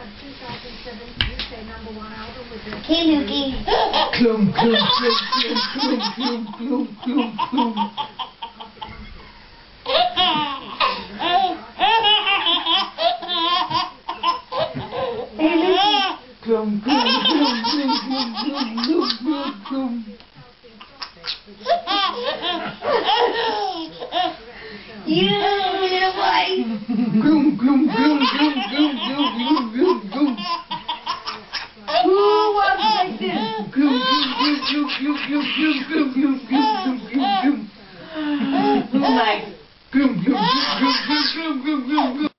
Okay, Lukey. Klum, klum, klum, klum, klum, klum, klum, klum. Hey, Lukey. Klum, klum, klum, klum, klum, klum, klum, klum. You little boy. Klum, klum, klum, klum, klum, klum, klum, klum. Who wants like this? Klum, klum, klum, klum, klum, klum, klum, klum, klum, klum, klum, klum. Who likes? Klum, klum, klum, klum, klum, klum, klum, klum.